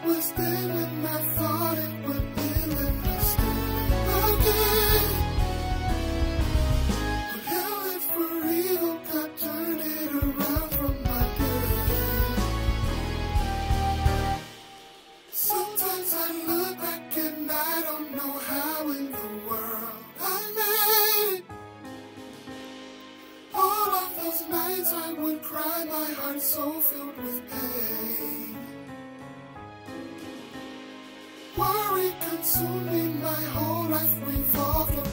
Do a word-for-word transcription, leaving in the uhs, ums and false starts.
was there when I thought it would end and I stayed again. But hell, if for evil, God turned it around from my good. Sometimes I look back and I don't know how in the world I made it. All of those nights I would cry, my heart so filled with pain. Worry consumed me, my whole life revolved around